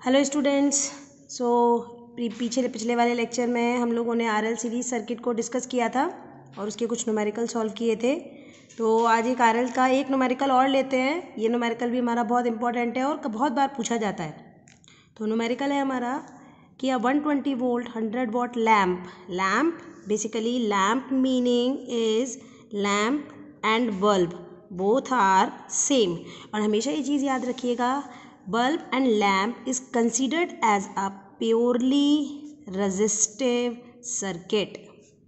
Hello students. सो पिछले वाले lecture में हम लोगों ने आरएल सीरीज सर्किट को डिस्कस किया था और उसके कुछ न्यूमेरिकल सॉल्व किए थे। तो आज एक आरएल का एक न्यूमेरिकल और लेते हैं। ये न्यूमेरिकल भी हमारा बहुत इंपॉर्टेंट है और बहुत बार पूछा जाता है। तो न्यूमेरिकल है हमारा कि 120 volt 100 watt lamp basically lamp meaning is lamp and bulb both are same. और हमेशा ये चीज़ याद रखिएगा, bulb and lamp is considered as a purely resistive circuit.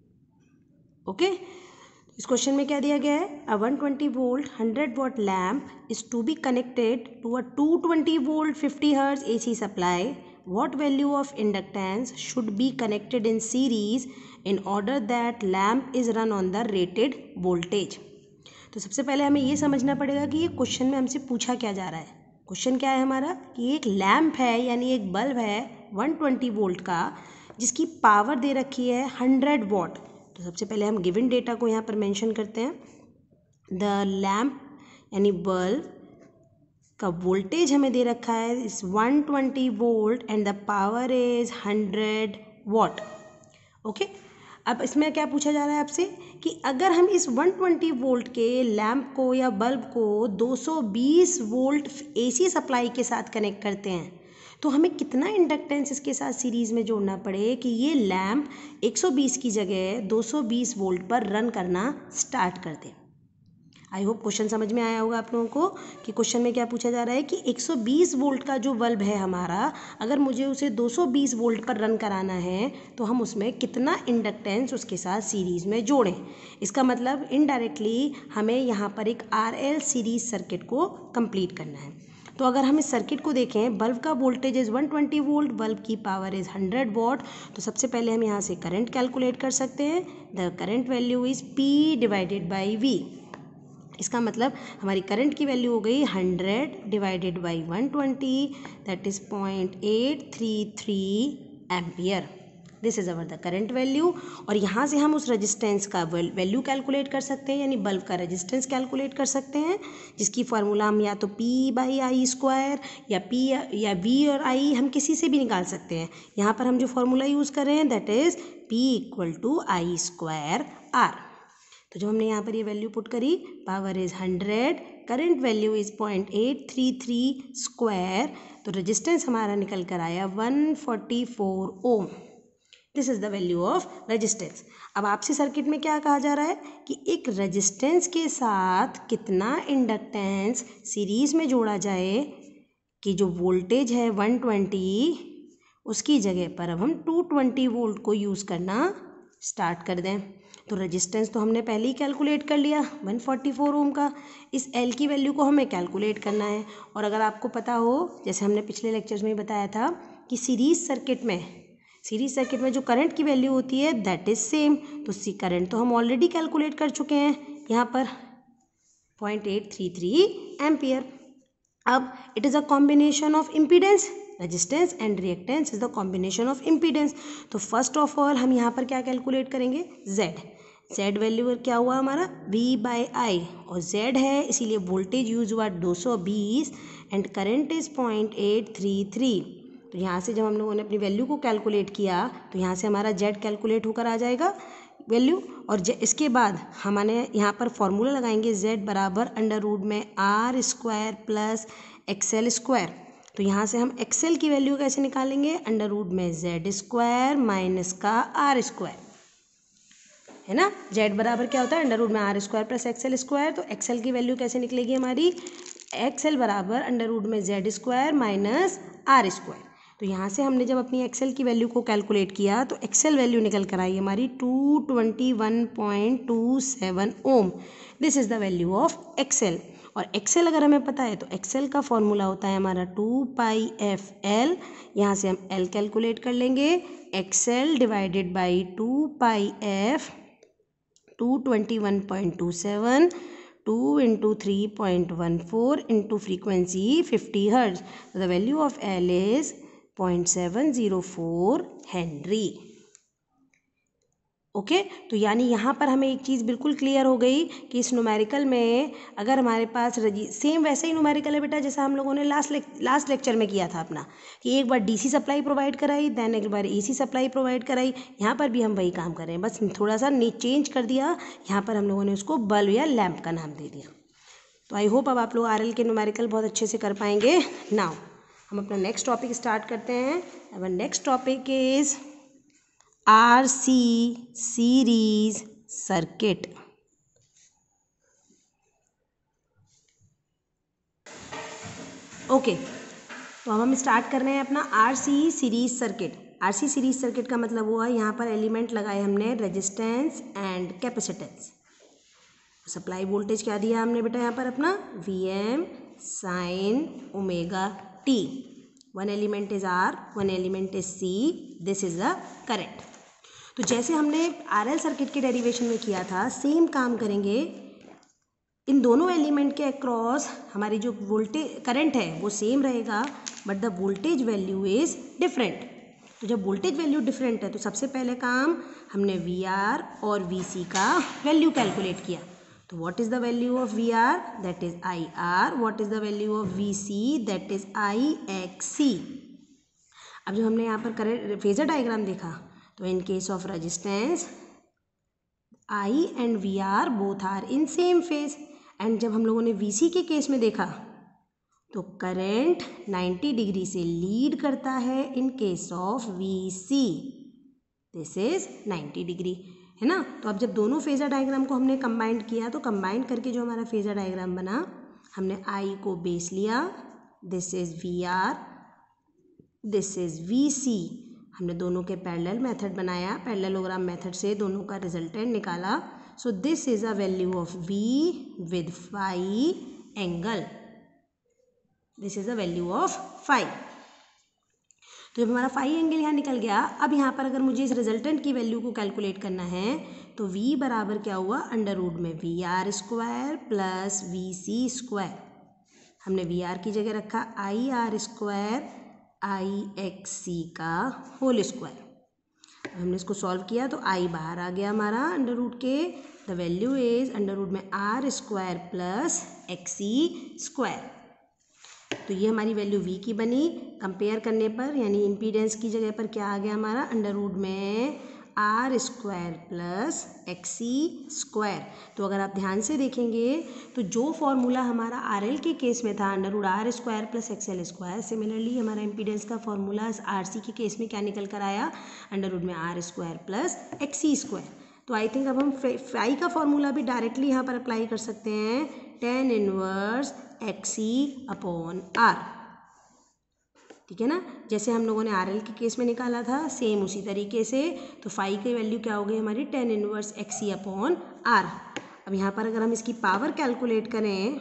Okay, इस क्वेश्चन में क्या दिया गया है? A 120 volt 100 watt lamp is to be connected to a 220 volt 50 hertz AC supply. What value of inductance should be connected in series in order that lamp is run on the rated voltage? तो सबसे पहले हमें ये समझना पड़ेगा कि ये question में हमसे पूछा क्या जा रहा है। क्वेश्चन क्या है हमारा कि एक लैम्प है यानी एक बल्ब है 120 वोल्ट का जिसकी पावर दे रखी है 100 वॉट। तो सबसे पहले हम गिवन डेटा को यहाँ पर मेंशन करते हैं। द लैम्प यानी बल्ब का वोल्टेज हमें दे रखा है इस 120 volt and the power is 100 watt. Okay, अब इसमें क्या पूछा जा रहा है आपसे कि अगर हम इस 120 वोल्ट के लैम्प को या बल्ब को 220 वोल्ट एसी सप्लाई के साथ कनेक्ट करते हैं तो हमें कितना इंडक्टेंस इसके साथ सीरीज़ में जोड़ना पड़े कि ये लैम्प 120 की जगह 220 वोल्ट पर रन करना स्टार्ट कर दे। आई होप क्वेश्चन समझ में आया होगा आप लोगों को कि क्वेश्चन में क्या पूछा जा रहा है कि 120 वोल्ट का जो बल्ब है हमारा, अगर मुझे उसे 220 वोल्ट पर रन कराना है तो हम उसमें कितना इंडक्टेंस उसके साथ सीरीज़ में जोड़ें। इसका मतलब इनडायरेक्टली हमें यहाँ पर एक आरएल सीरीज सर्किट को कंप्लीट करना है। तो अगर हम इस सर्किट को देखें, बल्ब का वोल्टेज इज़ 120 वोल्ट, बल्ब की पावर इज़ 100 वॉट। तो सबसे पहले हम यहाँ से करंट कैलकुलेट कर सकते हैं। The current value is P divided by V। इसका मतलब हमारी करंट की वैल्यू हो गई 100 divided by 120, that is 0.833 ampere. This is our the current value. और यहाँ से हम उस रेजिस्टेंस का वैल्यू कैलकुलेट कर सकते हैं, यानी बल्ब का रेजिस्टेंस कैलकुलेट कर सकते हैं, जिसकी फार्मूला हम या तो P बाई आई स्क्वायर या P या V और I हम किसी से भी निकाल सकते हैं। यहाँ पर हम जो फार्मूला यूज़ कर रहे हैं that is P equal to I square R। तो जब हमने यहाँ पर ये वैल्यू पुट करी, power is 100, current value is 0.833 square, तो रेजिस्टेंस हमारा निकल कर आया 144 ohm. This is the value of resistance. अब आपसे सर्किट में क्या कहा जा रहा है कि एक रेजिस्टेंस के साथ कितना इंडक्टेंस सीरीज़ में जोड़ा जाए कि जो वोल्टेज है 120 उसकी जगह पर अब हम 220 वोल्ट को यूज़ करना स्टार्ट कर दें। तो रेजिस्टेंस तो हमने पहले ही कैलकुलेट कर लिया 144 ओम का। इस L की वैल्यू को हमें कैलकुलेट करना है। और अगर आपको पता हो, जैसे हमने पिछले लेक्चर्स में बताया था कि सीरीज़ सर्किट में जो करंट की वैल्यू होती है दैट इज़ सेम। तो करंट तो हम ऑलरेडी कैलकुलेट कर चुके हैं यहाँ पर 0.833 एम्पियर। अब it is a combination of impedance, resistance and reactance is the combination of impedance. तो फर्स्ट ऑफ ऑल हम यहाँ पर क्या कैलकुलेट करेंगे, Z वैल्यू क्या हुआ हमारा V बाई आई, और Z है इसीलिए वोल्टेज यूज हुआ 220 एंड करंट इज 0.833। तो यहाँ से जब हम लोगों ने अपनी वैल्यू को कैलकुलेट किया तो यहाँ से हमारा Z कैलकुलेट होकर आ जाएगा वैल्यू। और इसके बाद हमने यहाँ पर फॉर्मूला लगाएंगे Z बराबर अंडर रूट में R square plus XL square. तो यहाँ से हम XL की वैल्यू कैसे निकालेंगे, अंडर रूट में Z स्क्वायर माइनस का R स्क्वायर, है ना। Z बराबर क्या होता है अंडर रूट में R square plus XL square. तो XL की वैल्यू कैसे निकलेगी हमारी, XL बराबर अंडर रूट में Z square minus R square. तो यहाँ से हमने जब अपनी XL की वैल्यू को कैलकुलेट किया तो XL वैल्यू निकल कर आई हमारी 221.27 ohm. This is the value of XL। और XL अगर हमें पता है तो XL का फॉर्मूला होता है हमारा 2πfL। यहाँ से हम L कैलकुलेट कर लेंगे, XL divided by 2πf 221.27 2 into 3.14 into frequency 50 hertz. So the value of L is 0.704 Henry. Okay. तो यानी यहाँ पर हमें एक चीज़ बिल्कुल क्लियर हो गई कि इस न्यूमेरिकल में अगर हमारे पास सेम वैसे ही न्यूमेरिकल है बेटा जैसा हम लोगों ने लास्ट लेक्चर में किया था अपना, कि एक बार डीसी सप्लाई प्रोवाइड कराई, देन एक बार एसी सप्लाई प्रोवाइड कराई। यहाँ पर भी हम वही काम कर रहे हैं, बस थोड़ा सा चेंज कर दिया। यहाँ पर हम लोगों ने उसको बल्ब या लैम्प का नाम दे दिया। तो आई होप अब आप लोग आरएल के न्यूमेरिकल बहुत अच्छे से कर पाएंगे। नाउ हम अपना नेक्स्ट टॉपिक स्टार्ट करते हैं। Our next topic is RC series circuit. Okay, तो अब हम स्टार्ट कर रहे हैं अपना RC series circuit. RC series circuit का मतलब हुआ यहाँ पर एलिमेंट लगाए हमने resistance and capacitance. Supply voltage क्या दिया हमने बेटा यहाँ पर अपना Vm sin omega t। One element is R, one element is C, this is the current. तो जैसे हमने RL सर्किट के डेरिवेशन में किया था, सेम काम करेंगे। इन दोनों एलिमेंट के अक्रॉस हमारी जो वोल्टेज करंट है वो सेम रहेगा, but the voltage value is different. तो जब वोल्टेज वैल्यू डिफरेंट है तो सबसे पहले काम हमने VR और VC का वैल्यू कैलकुलेट किया। तो what is the value of VR, that is IR। What is the value of VC, that is IXC। अब जब हमने यहाँ पर करंट फेजर डायग्राम देखा, तो in case of resistance I and VR both are in same phase. And जब हम लोगों ने VC के केस में देखा तो करंट 90 डिग्री से लीड करता है in case of VC, this is 90 degree, है ना। तो अब जब दोनों फेजर डायग्राम को हमने कंबाइंड किया, तो कंबाइंड करके जो हमारा फेजर डायग्राम बना, हमने I को बेस लिया, this is VR, this is VC। हमने दोनों के पैरेलल मेथड बनाया, पैरेललोग्राम मेथड से दोनों का रिजल्टेंट निकाला। So this is a value of V with phi angle, this is the value of phi. तो जब हमारा फाई एंगल यहाँ निकल गया, अब यहाँ पर अगर मुझे इस रिजल्टेंट की वैल्यू को कैलकुलेट करना है, तो V बराबर क्या हुआ, अंडर रूट में VR square plus VC square. हमने VR की जगह रखा IR स्क्वायर IXC का होल स्क्वायर। हमने इसको सॉल्व किया तो I बाहर आ गया हमारा अंडर रूट के। The value is under root में R square plus XC square. तो ये हमारी वैल्यू V की बनी। कंपेयर करने पर यानी इम्पीडेंस की जगह पर क्या आ गया हमारा, अंडर रूट में R square plus XC square. तो अगर आप ध्यान से देखेंगे तो जो फॉर्मूला हमारा RL के केस में था, under root R square plus XL square, similarly हमारा इम्पीडेंस का फॉर्मूला RC के केस में क्या निकल कर आया, अंडर रूट में R square plus XC square. तो आई थिंक अब हम फाई का फॉर्मूला भी डायरेक्टली यहाँ पर अप्लाई कर सकते हैं, tan inverse XC upon R, ठीक है ना। जैसे हम लोगों ने RL के केस में निकाला था, सेम उसी तरीके से। तो फाई की वैल्यू क्या हो गई हमारी, tan inverse XC upon R। अब यहाँ पर अगर हम इसकी पावर कैलकुलेट करें,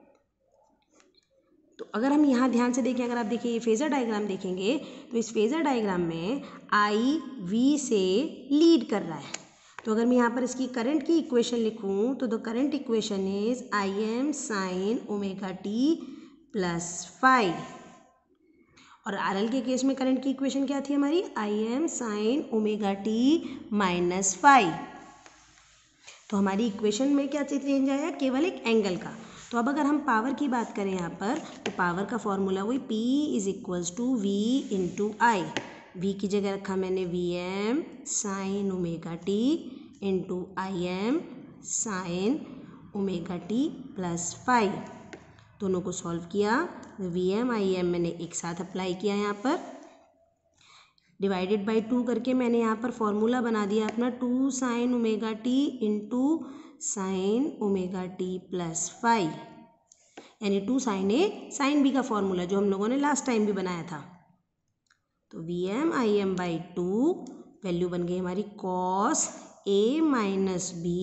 तो अगर हम यहाँ ध्यान से देखें, अगर आप देखिए ये फेजर डायग्राम देखेंगे, तो इस फेजर डायग्राम में I V से लीड कर रहा है। तो अगर मैं यहाँ पर इसकी करंट की इक्वेशन लिखूँ, तो the current equation is Im sine omega t plus phi. और RL के केस में करंट की इक्वेशन क्या थी हमारी, Im sine omega t minus phi. तो हमारी इक्वेशन में क्या चेंज आया, केवल एक एंगल का। तो अब अगर हम पावर की बात करें यहाँ पर, तो पावर का फॉर्मूला वही P is equals to V into I. V की जगह रखा मैंने Vm sine omega t into Im sine omega t plus phi. दोनों को सॉल्व किया, Vm Im मैंने एक साथ अप्लाई किया, यहाँ पर डिवाइडेड बाई 2 करके मैंने यहाँ पर फॉर्मूला बना दिया अपना 2 sine omega t into sine omega t plus phi, यानी 2 साइन ए साइन बी का फॉर्मूला जो हम लोगों ने लास्ट टाइम भी बनाया था। तो Vm Im बाई 2 वैल्यू बन गई हमारी cos a minus B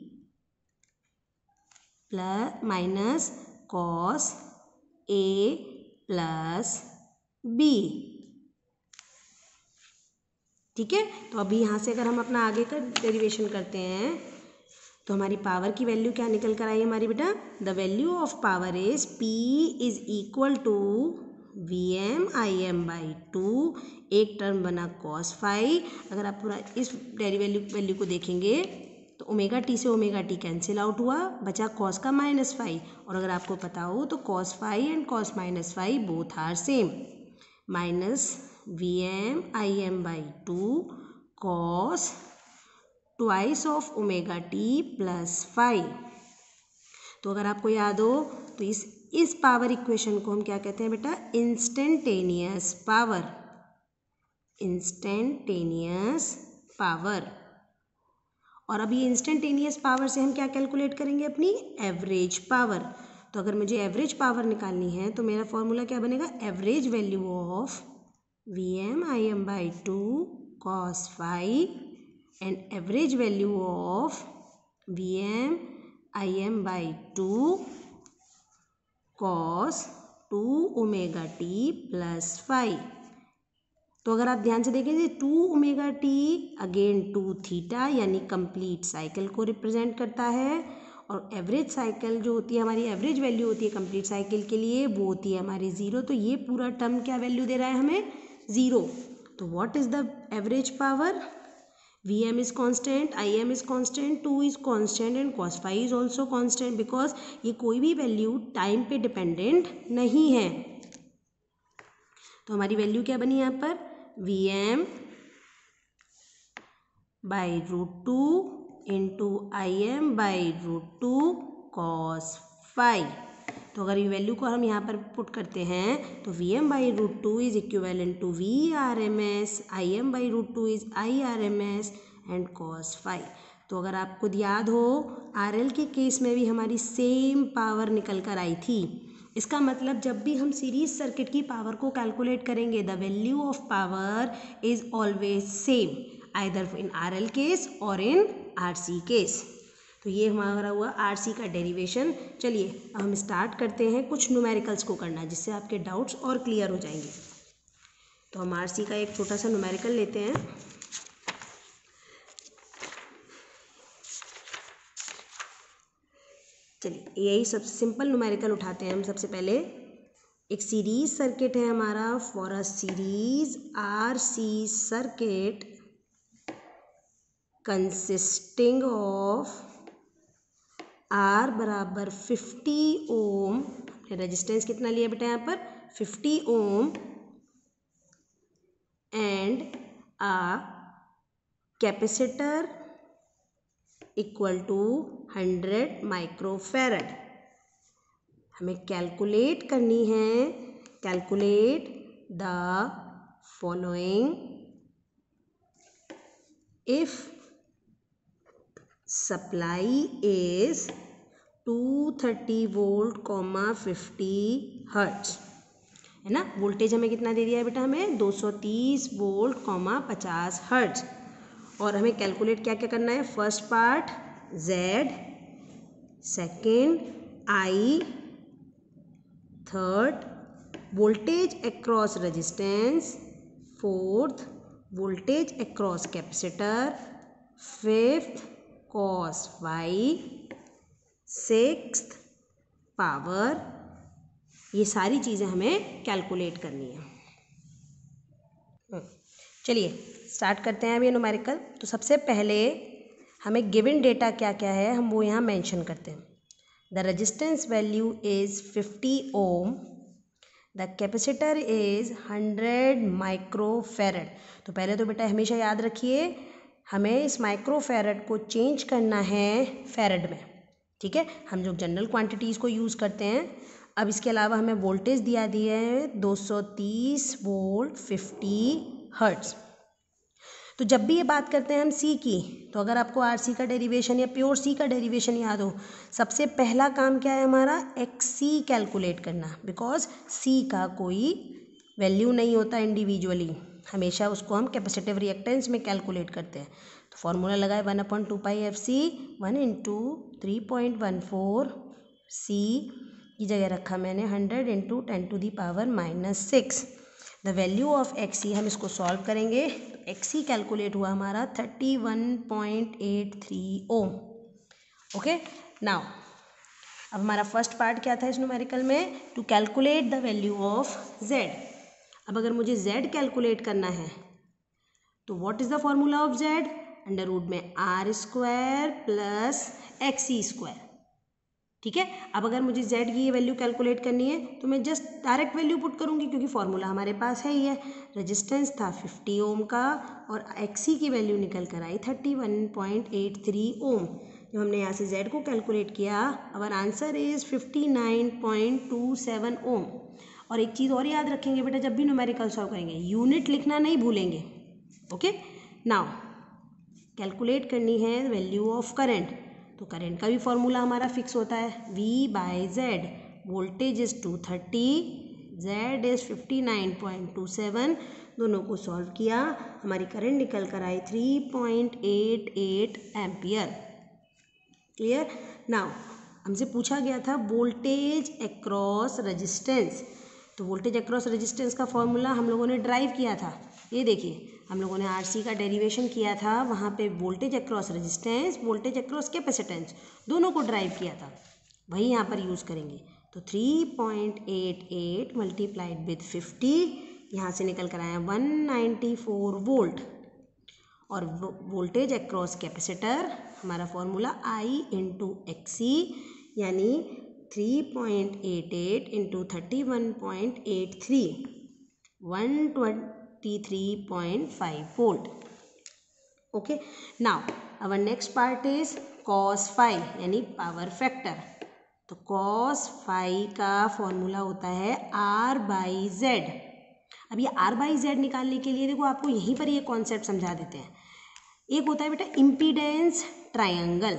plus minus cos a plus B, ठीक है। तो अभी यहाँ से अगर हम अपना आगे का डेरिवेशन करते हैं, तो हमारी पावर की वैल्यू क्या निकल कर आई हमारी बेटा, the value of power is P is equal to Vm/Im/2, एक टर्म बना cos फाई। अगर आप पूरा इस वैल्यू को देखेंगे तो ओमेगा टी से ओमेगा टी कैंसिल आउट हुआ, बचा cos का माइनस फाई। और अगर आपको पता हो तो cos phi and cos minus phi both are same, minus Vm/Im/2 cos twice of omega T plus phi. तो अगर आपको याद हो तो इस पावर इक्वेशन को हम क्या कहते हैं बेटा, इंस्टेंटेनियस पावर, इंस्टेंटेनियस पावर। और अब ये इंस्टेंटेनियस पावर से हम क्या कैलकुलेट करेंगे, अपनी एवरेज पावर। तो अगर मुझे एवरेज पावर निकालनी है तो मेरा फॉर्मूला क्या बनेगा, average value of Vm/Im/2 cos phi and average value of Vm/Im/2 cos 2 omega T plus phi. तो अगर आप ध्यान से देखेंगे 2 ओमेगा टी अगेन 2 थीटा, यानी कंप्लीट साइकिल को रिप्रेजेंट करता है। और एवरेज साइकिल जो होती है, हमारी एवरेज वैल्यू होती है कंप्लीट साइकिल के लिए, वो होती है हमारी 0। तो ये पूरा टर्म क्या वैल्यू दे रहा है हमें, 0। तो what is the average power, Vm is constant, Im is constant, 2 is constant and cos phi is also constant, because ये कोई भी वैल्यू टाइम पे डिपेंडेंट नहीं है। तो हमारी वैल्यू क्या बनी यहाँ पर, Vm/√2 into Im/√2 cos phi। तो अगर ये वैल्यू को हम यहाँ पर पुट करते हैं तो Vm/√2 is equivalent to Vrms, Im/√2 is Irms and cos phi। तो अगर आपको याद हो RL के केस में भी हमारी सेम पावर निकल कर आई थी। इसका मतलब जब भी हम सीरीज सर्किट की पावर को कैलकुलेट करेंगे, the value of power is always same, either in RL case और इन RC केस। तो ये हमारा हुआ RC का डेरिवेशन। चलिए अब हम स्टार्ट करते हैं कुछ न्यूमेरिकल्स को करना, जिससे आपके डाउट्स और क्लियर हो जाएंगे। तो हम RC का एक छोटा सा न्यूमेरिकल लेते हैं। चलिए यही सबसे सिंपल न्यूमेरिकल उठाते हैं हम। सबसे पहले एक सीरीज सर्किट है हमारा, for a series RC circuit consisting of R बराबर 50 ओम, रेजिस्टेंस कितना लिया बेटा यहाँ पर, 50 ohm, and a capacitor equal to 100 microfarad. हमें कैलकुलेट करनी है, calculate the following if supply is 230 volt, 50 hertz, है ना। वोल्टेज हमें कितना दे दिया है बेटा, हमें 230 वोल्ट, 50 हर्ट्ज। और हमें कैलकुलेट क्या क्या करना है, first part Z, second I, third voltage across resistance, fourth voltage across capacitor, fifth cos phi, sixth power. ये सारी चीज़ें हमें कैलकुलेट करनी है। चलिए स्टार्ट करते हैं अब ये न्यूमेरिकल। तो सबसे पहले हमें गिवन डेटा क्या क्या है हम वो यहाँ मेंशन करते हैं। The resistance value is 50 ohm, the capacitor is 100 microfarad. तो पहले तो बेटा हमेशा याद रखिए, हमें इस माइक्रोफैरड को चेंज करना है फैरड में, ठीक है। हम जो जनरल क्वांटिटीज़ को यूज़ करते हैं। अब इसके अलावा हमें वोल्टेज दिया है 230 वोल्ट, 50 हर्ट्ज। तो जब भी ये बात करते हैं हम C की, तो अगर आपको RC का डेरिवेशन या प्योर C का डेरिवेशन याद हो, सबसे पहला काम क्या है हमारा, XC कैलकुलेट करना, बिकॉज C का कोई वैल्यू नहीं होता इंडिविजुअली, हमेशा उसको हम कैपेसिटिव रिएक्टेंस में कैलकुलेट करते हैं। तो फॉर्मूला लगाए 1/2πfc, 1 इंटू 3.14 C की जगह रखा मैंने 100 into 10⁻⁻⁶। The value of XC, हम इसको सॉल्व करेंगे तो XC कैलकुलेट हुआ हमारा 31.83 ओम। ओके, नाउ अब हमारा फर्स्ट पार्ट क्या था इस न्यूमेरिकल में, to calculate the value of z। अब अगर मुझे z कैलकुलेट करना है तो what is the formula of z, under root में r square plus XC square. ठीक है, अब अगर मुझे z की ये वैल्यू कैलकुलेट करनी है तो मैं जस्ट डायरेक्ट वैल्यू पुट करूँगी क्योंकि फॉर्मूला हमारे पास है ही है। रेजिस्टेंस था 50 ओम का और एक्सी की वैल्यू निकल कर आई 31.83 ओम। जब हमने यहाँ से z को कैलकुलेट किया, अवर आंसर इज 59.27 ओम। और एक चीज़ और याद रखेंगे बेटा, जब भी न्यूमेरिकल सॉल्व करेंगे यूनिट लिखना नहीं भूलेंगे। ओके, नाउ कैलकुलेट करनी है वैल्यू ऑफ करंट। तो करंट का भी फॉर्मूला हमारा फिक्स होता है V by Z। Voltage is 230, Z is 59.27। दोनों को सॉल्व किया, हमारी करंट निकल कर आई 3.88 एम्पियर। क्लियर। नाउ हमसे पूछा गया था वोल्टेज अक्रॉस रेजिस्टेंस। तो वोल्टेज अक्रॉस रेजिस्टेंस का फॉर्मूला हम लोगों ने ड्राइव किया था। ये देखिए, हम लोगों ने आरसी का डेरिवेशन किया था, वहाँ पे voltage across resistance, voltage across capacitance दोनों को ड्राइव किया था, वही यहाँ पर यूज़ करेंगे। तो 3.88 मल्टीप्लाइड विद 50, यहाँ से निकल कर आया 194 वोल्ट। और वोल्टेज अक्रॉस कैपेसिटर हमारा फॉर्मूला I इंटू एक्सी, यानी 3.88 into 31.83, 123.5 volt. Okay, now our next part is cos phi यानी पावर फैक्टर। तो cos फाई का फॉर्मूला होता है R बाई जेड। अब ये R बाई जेड निकालने के लिए देखो आपको यहीं पर ये कॉन्सेप्ट समझा देते हैं। एक होता है बेटा इम्पीडेंस ट्रायंगल,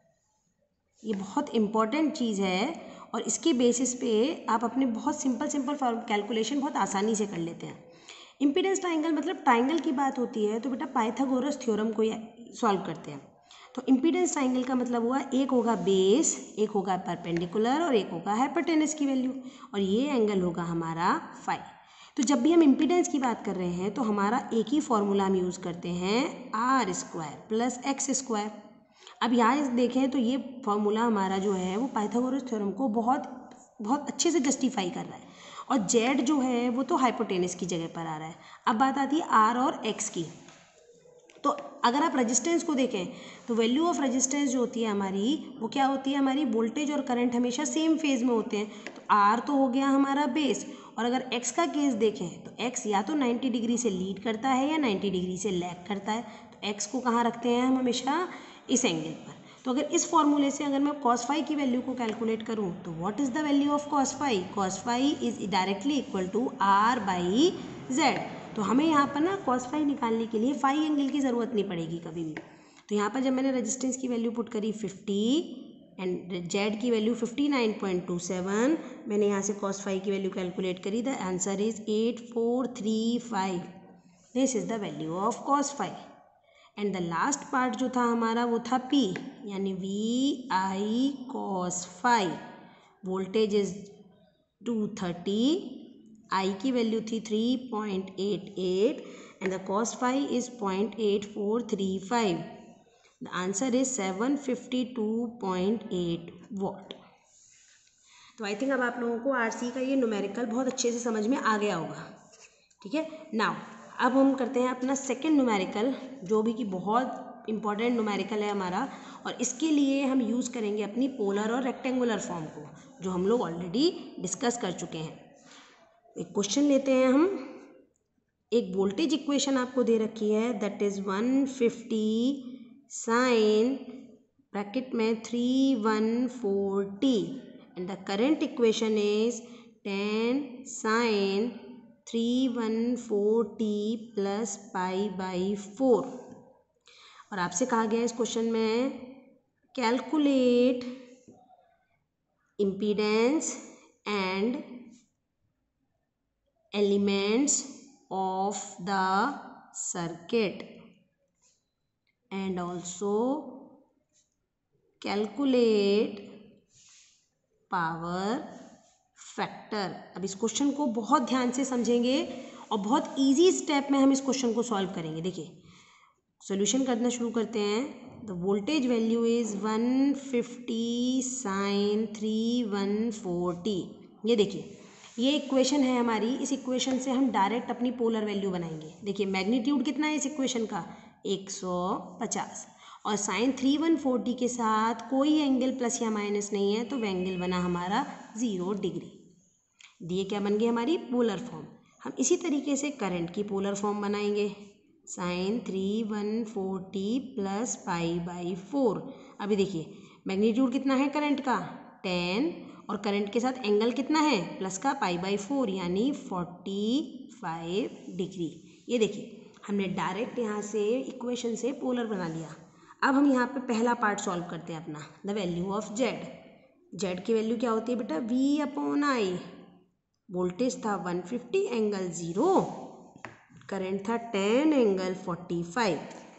ये बहुत इम्पॉर्टेंट चीज़ है और इसके बेसिस पे आप अपने बहुत सिंपल कैलकुलेशन बहुत आसानी से कर लेते हैं। इम्पीडेंस ट्रायंगल मतलब ट्रायंगल की बात होती है तो बेटा पाइथागोरस थ्योरम को सॉल्व करते हैं। तो इम्पीडेंस ट्रायंगल का मतलब हुआ एक होगा बेस, एक होगा परपेंडिकुलर और एक होगा हाइपोटेनस की वैल्यू, और ये एंगल होगा हमारा फाई। तो जब भी हम इम्पीडेंस की बात कर रहे हैं तो हमारा एक ही फॉर्मूला हम यूज़ करते हैं, R square plus X square. अब यहाँ देखें तो ये फॉर्मूला हमारा जो है वो पाइथागोरस थ्योरम को बहुत अच्छे से जस्टिफाई कर रहा है, और जेड जो है वो तो हाइपोटेनस की जगह पर आ रहा है। अब बात आती है आर और एक्स की। तो अगर आप रेजिस्टेंस को देखें तो वैल्यू ऑफ रेजिस्टेंस जो होती है हमारी, वो क्या होती है, हमारी वोल्टेज और करंट हमेशा सेम फेज में होते हैं। तो आर तो हो गया हमारा बेस, और अगर एक्स का केस देखें तो एक्स या तो 90 डिग्री से लीड करता है या 90 डिग्री से लैग करता है। तो एक्स को कहाँ रखते हैं हम हमेशा, इस एंगल पर। तो अगर इस फॉर्मूले से अगर मैं cos फाई की वैल्यू को कैलकुलेट करूं तो what is the value of cos phi, cos phi is directly equal to r by Z. तो हमें यहाँ पर ना cos फाई निकालने के लिए फाई एंगल की ज़रूरत नहीं पड़ेगी कभी भी। तो यहाँ पर जब मैंने रेजिस्टेंस की वैल्यू पुट करी 50 एंड जेड की वैल्यू 59.27, मैंने यहाँ से cos फाई की वैल्यू कैलकुलेट करी, the answer is 8435। This is the value of cos phi. And the last part जो था हमारा वो था P, यानी VI cos phi. Voltage is 230, I की वैल्यू थी 3.88 and the cos phi is 0.8435। The answer is 752.8 watt. तो I think अब आप लोगों को RC का ये न्यूमेरिकल बहुत अच्छे से समझ में आ गया होगा। ठीक है, नाउ अब हम करते हैं अपना सेकेंड न्यूमेरिकल, जो भी कि बहुत इंपॉर्टेंट न्यूमेरिकल है हमारा, और इसके लिए हम यूज़ करेंगे अपनी पोलर और रेक्टेंगुलर फॉर्म को, जो हम लोग ऑलरेडी डिस्कस कर चुके हैं। एक क्वेश्चन लेते हैं हम। एक वोल्टेज इक्वेशन आपको दे रखी है, दैट इज़ 150 साइन ब्रैकेट में 314t and the current equation is 10 sine 314t plus pi by 4। और आपसे कहा गया इस क्वेश्चन में calculate impedance and elements of the circuit and also calculate power factor. अब इस क्वेश्चन को बहुत ध्यान से समझेंगे और बहुत इजी स्टेप में हम इस क्वेश्चन को सॉल्व करेंगे। देखिए, सॉल्यूशन करना शुरू करते हैं। The voltage value is 150 sine 3/140। ये देखिए, ये इक्वेशन है हमारी। इस इक्वेशन से हम डायरेक्ट अपनी पोलर वैल्यू बनाएंगे। देखिए मैग्नीट्यूड कितना है इस इक्वेशन का, 150, और साइन 3/140 के साथ कोई एंगल प्लस या माइनस नहीं है, तो वह एंगल बना हमारा 0 डिग्री। ये क्या बन गई हमारी पोलर फॉर्म। हम इसी तरीके से करंट की पोलर फॉर्म बनाएंगे, साइन 3/140 प्लस π/4। अभी देखिए मैग्नीट्यूड कितना है करंट का, 10, और करंट के साथ एंगल कितना है, प्लस का π/4 यानी 45 डिग्री। ये देखिए हमने डायरेक्ट यहाँ से इक्वेशन से पोलर बना लिया। अब हम यहाँ पे पहला पार्ट सॉल्व करते हैं अपना, the value of Z. Z की वैल्यू क्या होती है बेटा, V/I। वोल्टेज था 150 एंगल 0, करंट था 10 एंगल 45।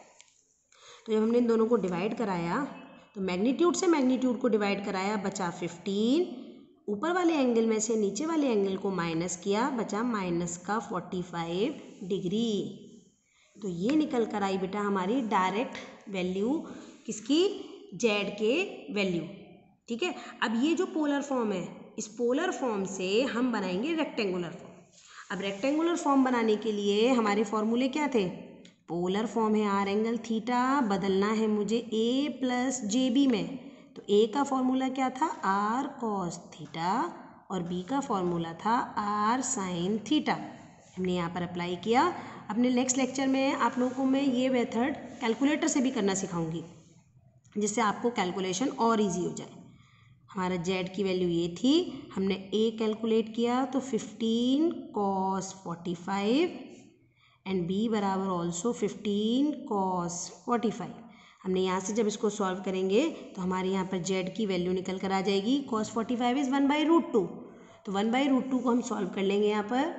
तो जब हमने इन दोनों को डिवाइड कराया तो मैग्नीट्यूड से मैग्नीट्यूड को डिवाइड कराया, बचा 15। ऊपर वाले एंगल में से नीचे वाले एंगल को माइनस किया, बचा माइनस का 45 डिग्री। तो ये निकल कर आई बेटा हमारी डायरेक्ट वैल्यू किसकी, जेड के वैल्यू। ठीक है, अब ये जो पोलर फॉर्म है, इस पोलर फॉर्म से हम बनाएंगे रेक्टेंगुलर फॉर्म। अब रेक्टेंगुलर फॉर्म बनाने के लिए हमारे फॉर्मूले क्या थे, पोलर फॉर्म है आर एंगल थीटा, बदलना है मुझे ए प्लस जे बी में। तो ए का फॉर्मूला क्या था, आर कॉस थीटा, और बी का फॉर्मूला था आर साइन थीटा। हमने यहाँ पर अप्लाई किया। अपने नेक्स्ट लेक्चर में आप लोगों को मैं ये मेथड कैलकुलेटर से भी करना सिखाऊंगी, जिससे आपको कैलकुलेशन और इजी हो जाए। हमारा जेड की वैल्यू ये थी, हमने ए कैलकुलेट किया तो 15 cos 45 एंड बी बराबर ऑल्सो 15 cos 45। हमने यहाँ से जब इसको सॉल्व करेंगे तो हमारे यहाँ पर जेड की वैल्यू निकल कर आ जाएगी, cos 45 इज़ 1/√2। तो 1/√2 को हम सॉल्व कर लेंगे यहाँ पर,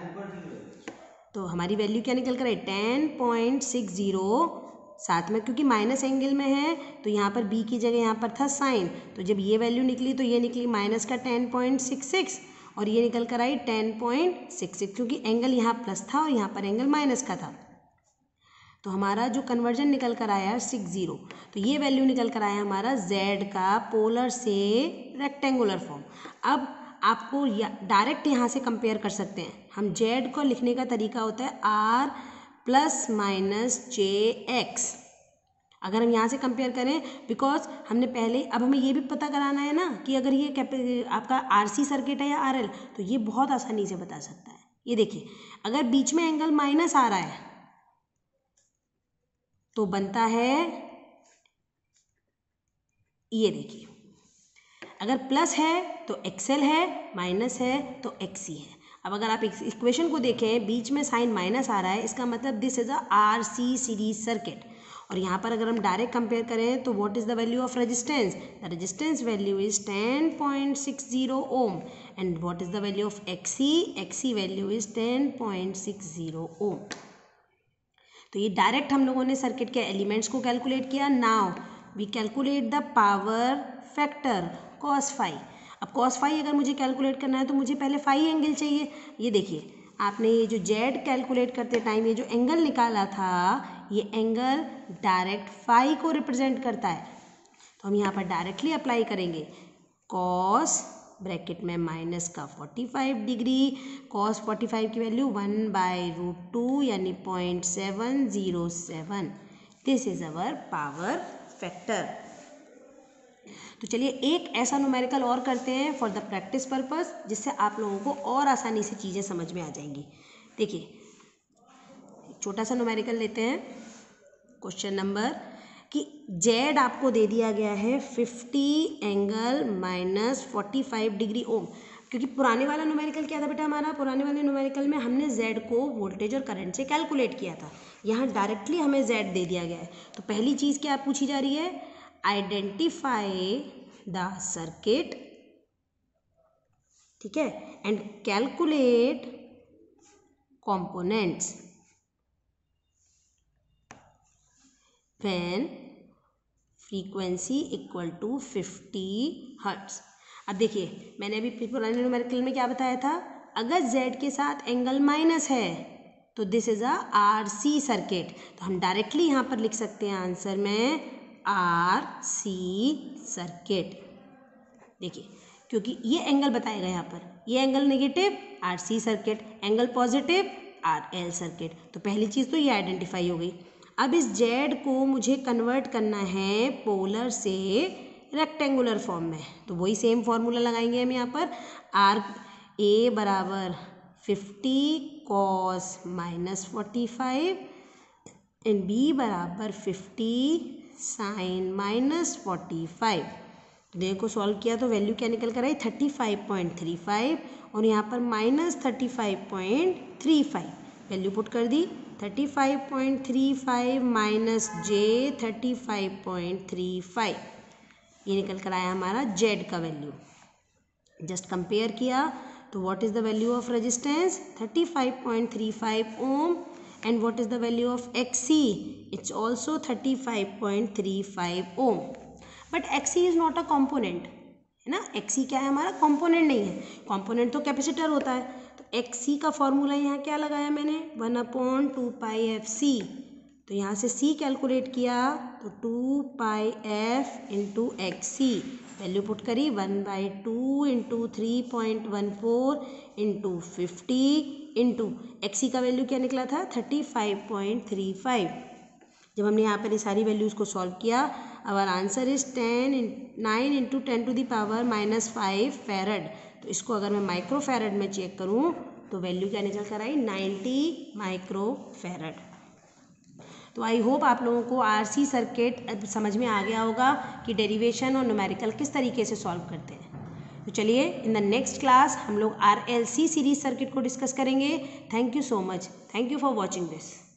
तो हमारी वैल्यू क्या निकल कर आई, 10.60। साथ में क्योंकि माइनस एंगल में है तो यहाँ पर बी की जगह यहाँ पर था साइन, तो जब ये वैल्यू निकली तो ये निकली माइनस का 10.66, और ये निकल कर आई 10.66, क्योंकि एंगल यहाँ प्लस था और यहाँ पर एंगल माइनस का था। तो हमारा जो कन्वर्जन निकल कर आया 60, तो ये वैल्यू निकल कर आया हमारा जेड का पोलर से रेक्टेंगुलर फॉर्म। अब आपको डायरेक्ट यहाँ से कंपेयर कर सकते हैं हम। जेड को लिखने का तरीका होता है R plus minus J X. अगर हम यहाँ से कंपेयर करें, बिकॉज हमने पहले, अब हमें ये भी पता कराना है ना कि अगर ये आपका आरसी सर्किट है या आरएल, तो ये बहुत आसानी से बता सकता है। ये देखिए अगर बीच में एंगल माइनस आ रहा है तो बनता है, ये देखिए अगर प्लस है तो एक्सएल है, माइनस है तो एक्सी है। अब अगर आप इक्वेशन को देखें, बीच में साइन माइनस आ रहा है, इसका मतलब this is a RC series circuit. और यहाँ पर अगर हम डायरेक्ट कंपेयर करें तो what is the value of resistance, the resistance value is 10.60 ohm, and what is the value of XC, XC value is 10.60 ohm. तो ये डायरेक्ट हम लोगों ने सर्किट के एलिमेंट्स को कैलकुलेट किया। Now we calculate the power factor cos phi. अब cos phi अगर मुझे कैलकुलेट करना है तो मुझे पहले फाई एंगल चाहिए। ये देखिए आपने ये जो जेड कैलकुलेट करते टाइम ये जो एंगल निकाला था, ये एंगल डायरेक्ट फाई को रिप्रेजेंट करता है। तो हम यहाँ पर डायरेक्टली अप्लाई करेंगे, cos ब्रैकेट में माइनस का 45 डिग्री, cos 45 की वैल्यू 1/√2 यानी 0.707। This is our power factor. तो चलिए एक ऐसा न्यूमेरिकल और करते हैं फॉर द प्रैक्टिस पर्पस, जिससे आप लोगों को और आसानी से चीज़ें समझ में आ जाएंगी। देखिए छोटा सा न्यूमेरिकल लेते हैं। क्वेश्चन नंबर कि जेड आपको दे दिया गया है 50 एंगल -45 डिग्री ओम। क्योंकि पुराने वाला न्यूमेरिकल क्या था बेटा हमारा, पुराने वाले न्यूमेरिकल में हमने जेड को वोल्टेज और करंट से कैलकुलेट किया था। यहाँ डायरेक्टली हमें जेड दे दिया गया है। तो पहली चीज़ क्या पूछी जा रही है, आइडेंटिफाई द सर्किट, ठीक है, and calculate components when frequency equal to 50 hertz. अब देखिए मैंने अभी पुराने न्यूमेरिकल में क्या बताया था, अगर z के साथ एंगल माइनस है तो this is a RC circuit. तो हम डायरेक्टली यहाँ पर लिख सकते हैं आंसर में RC सर्किट। देखिए, क्योंकि ये एंगल बताएगा यहाँ पर, ये angle negative RC circuit, angle positive RL circuit. तो पहली चीज़ तो ये आइडेंटिफाई हो गई। अब इस Z को मुझे कन्वर्ट करना है पोलर से रेक्टेंगुलर फॉर्म में, तो वही सेम फॉर्मूला लगाएंगे हम यहाँ पर। A बराबर 50 cos -45 एंड B बराबर 50 sin -45। देखो सॉल्व किया तो वैल्यू क्या निकल कर आई 35.35 और यहाँ पर -35.35 वैल्यू पुट कर दी। 35.35 माइनस J 35.35 ये निकल कर आया हमारा Z का वैल्यू। जस्ट कंपेयर किया तो what is the value of resistance 35.35 ohm and what is the value of XC, it's also 35.35 ohm. But XC is not a component, है ना। XC क्या है, हमारा कॉम्पोनेंट नहीं है। कॉम्पोनेंट तो कैपेसिटर होता है। तो XC का फॉर्मूला यहाँ क्या लगाया मैंने 1/2πfC। तो यहाँ से C कैलकुलेट किया तो 2πf into XC value put करी 1/2 इंटू 3.14 इंटू 50 इंटू XC का वैल्यू क्या निकला था 35.35। जब हमने यहाँ पर ये सारी वैल्यूज़ को सॉल्व किया, our answer is 9 into 10⁻⁻5 farad. तो इसको अगर मैं माइक्रो फैरड में चेक करूँ तो वैल्यू क्या निकल कर आई 90 माइक्रो फैरड। तो आई होप आप लोगों को RC सर्किट समझ में आ गया होगा कि डेरिवेशन और न्यूमेरिकल किस तरीके से सॉल्व करते हैं। तो चलिए इन द नेक्स्ट क्लास हम लोग RLC सीरीज सर्किट को डिस्कस करेंगे। Thank you so much. Thank you for watching this.